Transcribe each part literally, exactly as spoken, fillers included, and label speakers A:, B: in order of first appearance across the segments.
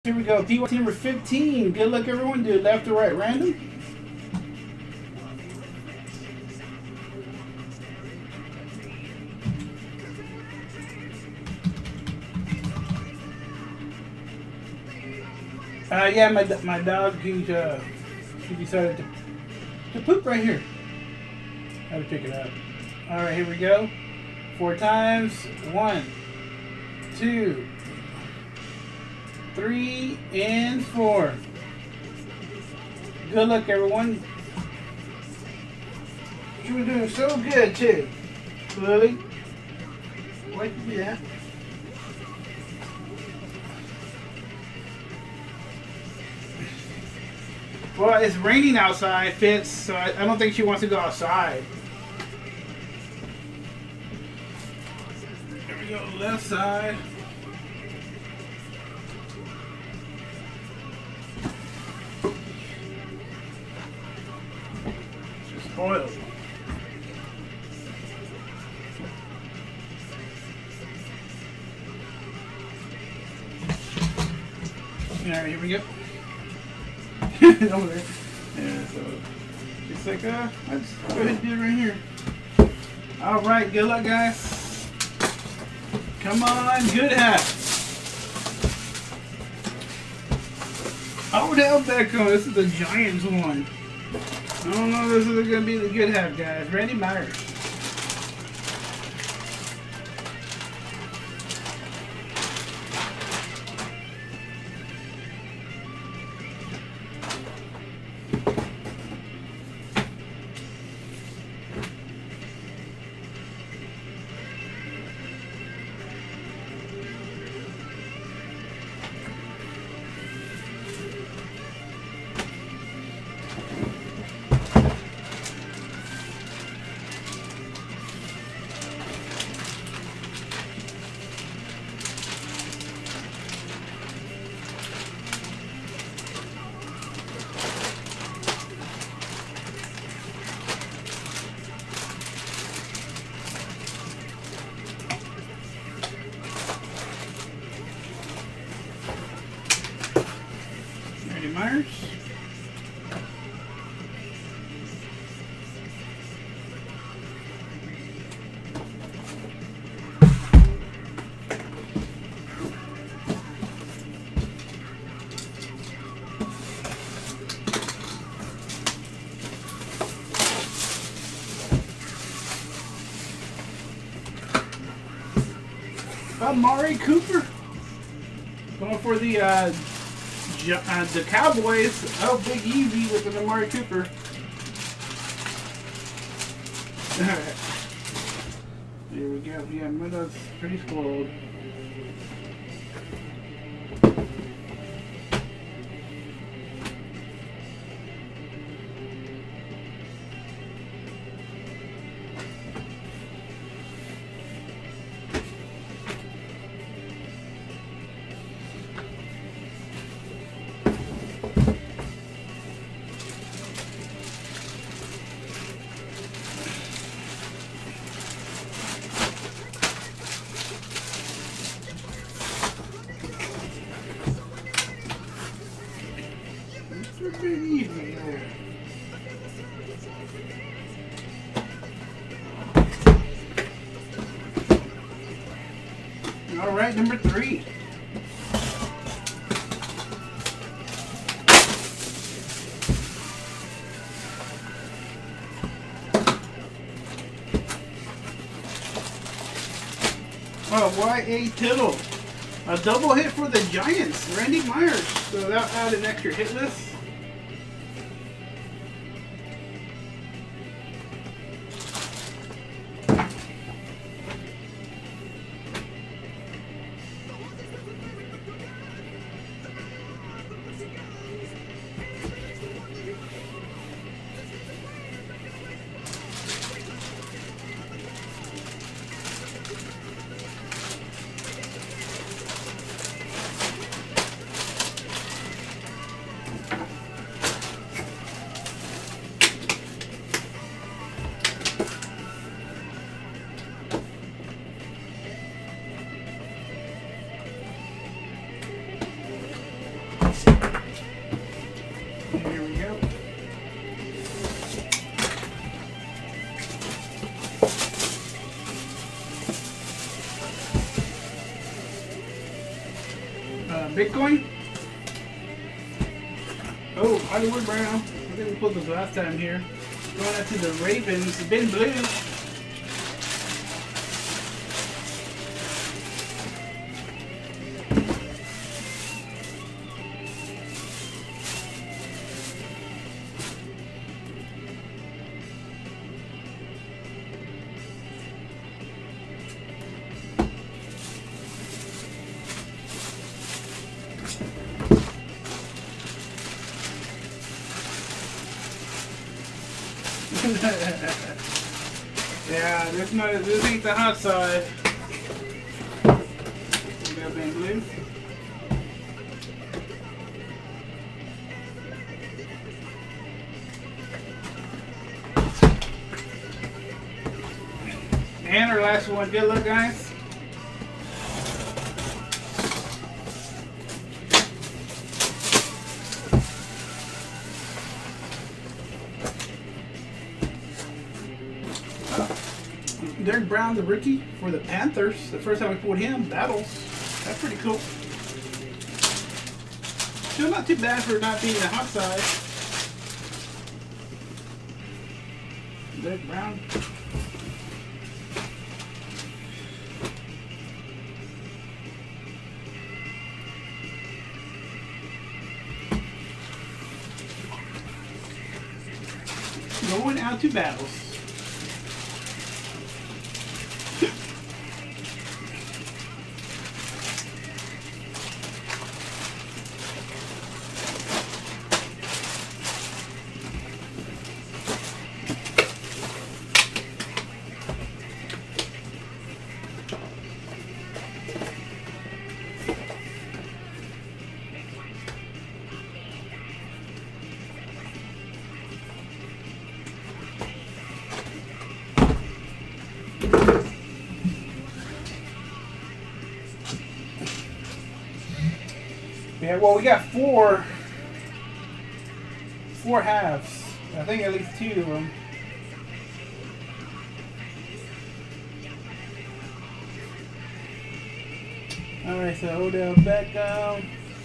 A: Here we go. P Y T number fifteen. Good luck, everyone. Do left or right random. Uh, yeah, my my dog, he uh, she decided to to poop right here. I had to pick it up. All right, here we go. Four times. One, two, three, and four. Good luck, everyone. She was doing so good too. Lily, why'd you do that? Well, it's raining outside, Fitz, so I, I don't think she wants to go outside. There we go, left side. Just oil. Alright, here we go. Over there. Yeah, so it's like, uh, I'll just go ahead and do it right here. Alright, good luck, guys. Come on, good half. Odell Beckham, this is the Giants one. I don't know if this is going to be the good half, guys. Randy Myers. Myers. Amari Cooper going for the uh, Uh, the Cowboys. Oh, Big Easy with an Amari Cooper. Alright. Here we go. Yeah, Meadows pretty spoiled. All right, number three. Oh, Y A Tittle. A double hit for the Giants, Randy Myers. So that'll add an extra hit list. Bitcoin. Oh, Hollywood Brown. I think we pulled this last time here. Going out to the Ravens. Ben Blue. Yeah, this no, this ain't the hot side. We got Ben Blue. And our last one. Good luck, guys. Derek Brown, the rookie for the Panthers. The first time we pulled him, battles. That's pretty cool. Still not too bad for not being the hot side. Derek Brown. Going out to battles. Yeah, well, we got four, four halves. I think at least two of them. All right, so Odell Beckham.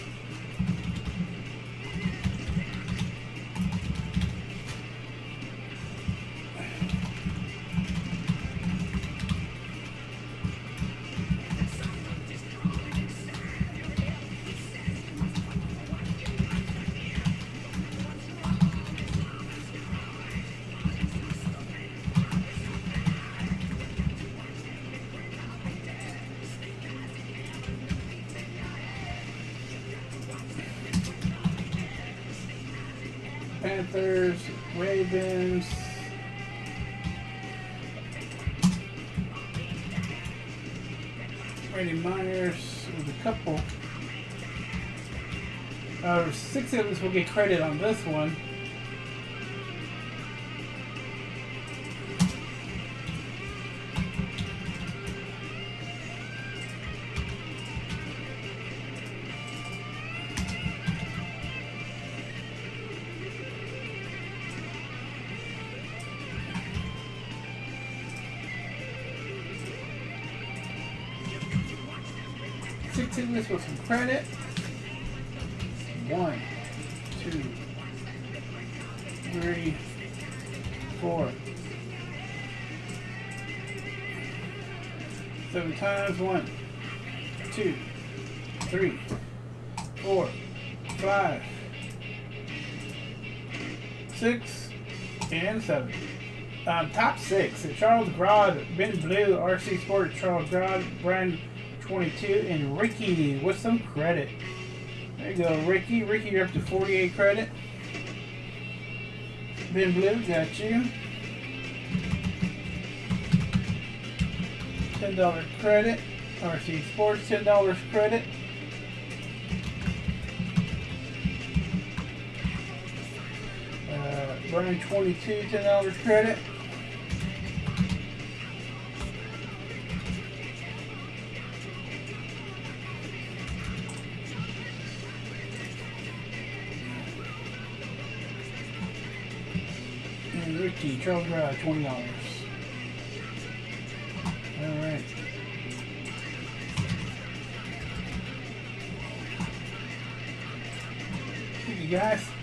A: Panthers, Ravens, Brady Myers with a couple. Uh, six of us will get credit on this one. Sixteen this with some credit. One, two, three, four. Seven times. One, two, three, four, five, six, and seven. Um, top six. Charles Grodd, Ben Blue, R C Sports, Charles Grodd, Brian twenty-two, and Ricky with some credit. There you go, Ricky. Ricky, you're up to forty-eight credit. Ben Blue, got you. ten dollars credit. R C Sports, ten dollars credit. Uh, Brian twenty-two, ten dollars credit. Ricky, Charles Grodd, twenty dollars. Alright. guys.